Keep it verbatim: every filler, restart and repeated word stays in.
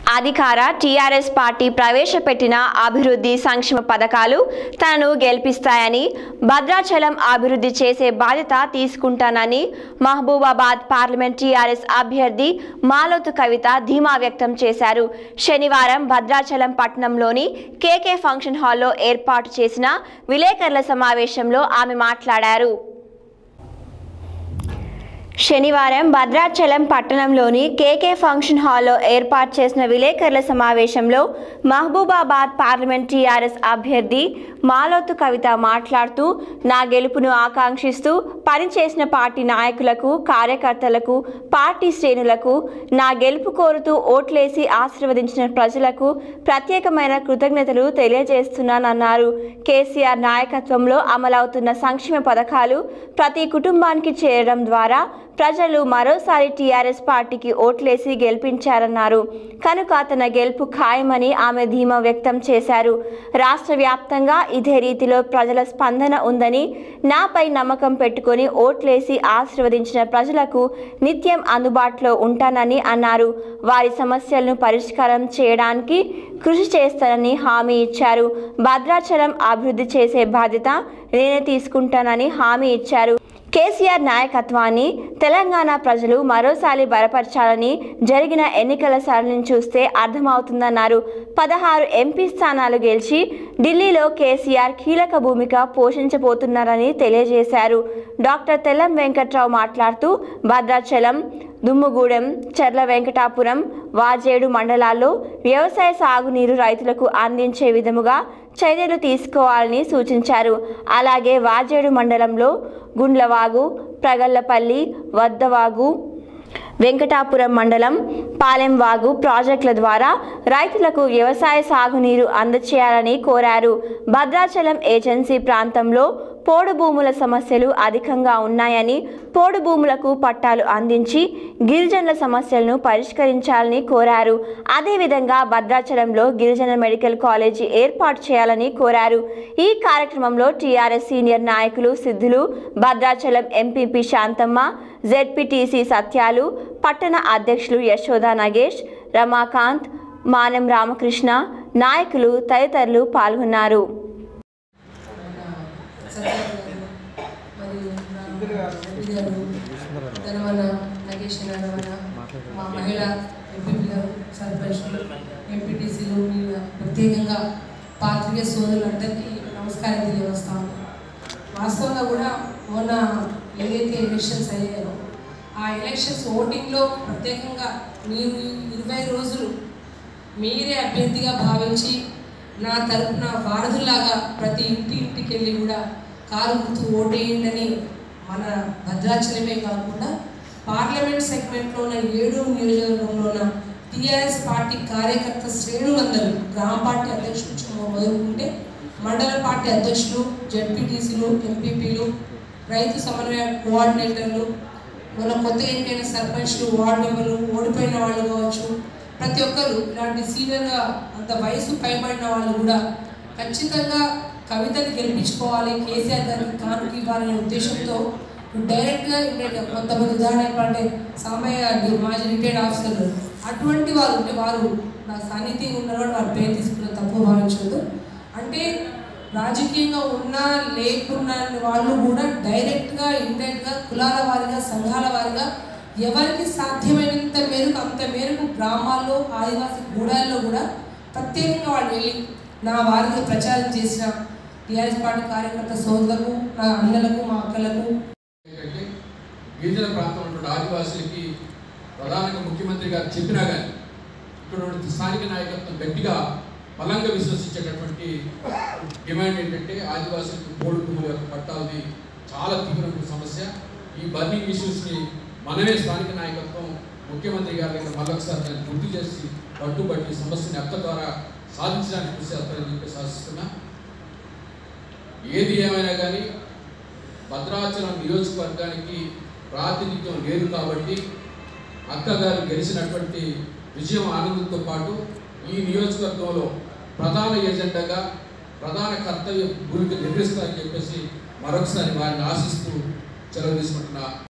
అధికార TRS party ప్రవేశపెట్టిన అభివృద్ధి సంక్షేమ పథకాలు తనను గెలిపిస్తాయని, భద్రాచలం అభివృద్ధి చేసే బాధ్యత తీసుకుంటానని మహబూబాబాద్ పార్లమెంట్ టీఆర్ఎస్ అభ్యర్థి మాలోతు కవిత ధీమా వ్యక్తం చేశారు. శనివారం భద్రాచలం పట్టణంలోని కేకే ఫంక్షన్ హాల్లో ఏర్పాటు చేసిన విలేకరుల సమావేశంలో ఆమె మాట్లాడారు. శనివారం భద్రాచలం పట్టణంలోని కేకే ఫంక్షన్ హాల్లో ఏర్పాటు చేసిన విలేకరుల సమావేశంలో మహబూబాబాద్ పార్లమెంట్ టీఆర్ఎస్ అభ్యర్థి మాలోతు కవిత మాట్లాడుతూ, నా గెలుపును ఆకాంక్షిస్తూ పనిచేసిన పార్టీ నాయకులకు, కార్యకర్తలకు, పార్టీ శ్రేణులకు, నా గెలుపు కోరుతూ ఓట్లేసి ఆశీర్వదించిన ప్రజలకు ప్రత్యేకమైన కృతజ్ఞతలు తెలియజేస్తున్నానన్నారు. కేసీఆర్ నాయకత్వంలో అమలవుతున్న సంక్షేమ పథకాలు ప్రతి కుటుంబానికి చేరడం ద్వారా ప్రజలు మరోసారి టీఆర్ఎస్ పార్టీకి ఓట్లేసి గెలిపించారన్నారు. కనుక తన గెలుపు ఖాయమని ఆమె ధీమా వ్యక్తం చేశారు. రాష్ట్ర వ్యాప్తంగా ఇదే రీతిలో ప్రజల స్పందన ఉందని, నాపై నమ్మకం పెట్టుకొని ఓట్లేసి ఆశీర్వదించిన ప్రజలకు నిత్యం అందుబాటులో ఉంటానని అన్నారు. వారి సమస్యలను పరిష్కారం చేయడానికి కృషి చేస్తానని హామీ ఇచ్చారు. భద్రాచలం అభివృద్ధి చేసే బాధ్యత నేనే తీసుకుంటానని హామీ ఇచ్చారు. కేసీఆర్ నాయకత్వాన్ని తెలంగాణ ప్రజలు మరోసారి బలపరచాలని జరిగిన ఎన్నికల సరళిని చూస్తే అర్థమవుతుందన్నారు. పదహారు ఎంపీ స్థానాలు గెలిచి ఢిల్లీలో కేసీఆర్ కీలక భూమిక పోషించబోతున్నారని తెలియజేశారు. డాక్టర్ తెల్లం వెంకట్రావు మాట్లాడుతూ, భద్రాచలం, దుమ్ముగూడెం, చర్ల వెంకటాపురం, వాజేడు మండలాల్లో వ్యవసాయ సాగునీరు రైతులకు అందించే విధముగా చర్యలు తీసుకోవాలని సూచించారు. అలాగే వాజేడు మండలంలో గుండ్లవాగు, ప్రగల్లపల్లి, వద్దవాగు, వెంకటాపురం మండలం పాలెంవాగు ప్రాజెక్టుల ద్వారా రైతులకు వ్యవసాయ సాగునీరు అందచేయాలని కోరారు. భద్రాచలం ఏజెన్సీ ప్రాంతంలో పోడు భూముల సమస్యలు అధికంగా ఉన్నాయని, పోడు భూములకు పట్టాలు అందించి గిరిజనుల సమస్యలను పరిష్కరించాలని కోరారు. అదేవిధంగా భద్రాచలంలో గిరిజన మెడికల్ కాలేజీ ఏర్పాటు చేయాలని కోరారు. ఈ కార్యక్రమంలో టీఆర్ఎస్ సీనియర్ నాయకులు సిద్ధులు, భద్రాచలం ఎంపీపీ శాంతమ్మ, జెడ్పీటీసీ సత్యాలు, పట్టణ అధ్యక్షులు యశోదా నగేష్, రమాకాంత్, మానం రామకృష్ణ, నాయకులు తదితరులు పాల్గొన్నారు. మా మహిళా ఎంపీపీ గారు, సర్పంచ్లు, ఎంపీటీసీలు, ప్రత్యేకంగా పాత్రికేయ సోదరులందరికీ నమస్కారం తెలియవస్తాము. వాస్తవంగా కూడా మొన్న ఏదైతే ఎలక్షన్స్ అయ్యాయో ఆ ఎలక్షన్స్ ఓటింగ్లో ప్రత్యేకంగా మీరు ఇరవై రోజులు మీరే అభ్యర్థిగా భావించి నా తరపున వారధుల్లాగా ప్రతి ఇంటి ఇంటికి వెళ్ళి కూడా కారు గుర్తు ఓటేయండి మన భద్రాచలమే కాకుండా పార్లమెంట్ సెగ్మెంట్లో ఉన్న ఏడు నియోజకవర్గంలో ఉన్న టీఆర్ఎస్ పార్టీ కార్యకర్త శ్రేణులందరూ, గ్రామ పార్టీ అధ్యక్షులు మొదలుకుంటే మండల పార్టీ అధ్యక్షులు, జెడ్పీటీసీలు, ఎంపీపీలు, రైతు సమన్వయ కోఆర్డినేటర్లు, మన కొత్త ఎన్నికైన సర్పంచ్లు, వార్డు మెంబర్లు, ఓడిపోయిన వాళ్ళు కావచ్చు, ప్రతి ఒక్కరు ఇలాంటి సీనియర్గా అంత వయసు పైబడిన వాళ్ళు కూడా ఖచ్చితంగా కవితని గెలిపించుకోవాలి, కేసీఆర్ గారికి కానుక ఇవ్వాలనే ఉద్దేశంతో డైరెక్ట్గా ఇమ్మీడియట్గా కొంతమంది ఉదాహరణ అంటే సామయ్య మాజీ రిటైర్డ్ ఆఫీసర్లు అటువంటి వారు అంటే వారు నా సాన్నిధ్యంగా ఉన్నవాడు వారి పేరు తీసుకున్న తప్పు భావించదు. అంటే రాజకీయంగా ఉన్నా లేకున్న వాళ్ళు కూడా డైరెక్ట్గా ఇండైరెక్ట్గా కులాల వారిగా, సంఘాల వారిగా ఎవరికి సాధ్యమైనంత మేరకు అంత మేరకు గ్రామాల్లో, ఆదివాసీ గూడాల్లో కూడా ప్రత్యేకంగా వాళ్ళు వెళ్ళి నా వారికి ప్రచారం చేసిన టీఆర్ఎస్ పార్టీ కార్యకర్త సోదరులకు, నా అన్నలకు, మా అక్కలకు, గిరిజన ప్రాంతంలో ఉన్న ఆదివాసులకి ప్రధానంగా ముఖ్యమంత్రి గారు చెప్పినా కానీ ఇక్కడ స్థానిక నాయకత్వం గట్టిగా బలంగా విశ్వసించేటటువంటి డిమాండ్ ఏంటంటే ఆదివాసులకు పోడు భూముల యొక్క పట్టాలది చాలా తీవ్రమైన సమస్య. ఈ బర్నింగ్ ఇష్యూస్ని మనమే స్థానిక నాయకత్వం ముఖ్యమంత్రి గారి దగ్గర మళ్ళొకసారి దాన్ని గుర్తు చేసి పట్టుబట్టి సమస్యని అక్క ద్వారా సాధించడానికి కృషి చేస్తారని చెప్పి ఆశిస్తున్నా. ఏది ఏమైనా కానీ భద్రాచలం నియోజకవర్గానికి ప్రాతినిధ్యం లేదు కాబట్టి అక్కగారు గెలిచినటువంటి విజయం ఆనందంతో పాటు ఈ నియోజకవర్గంలో ప్రధాన ఎజెండాగా, ప్రధాన కర్తవ్య భూమిక నిర్వహిస్తారని చెప్పేసి మరొకసారి వారిని ఆశిస్తూ సెలవు తీసుకుంటున్నా.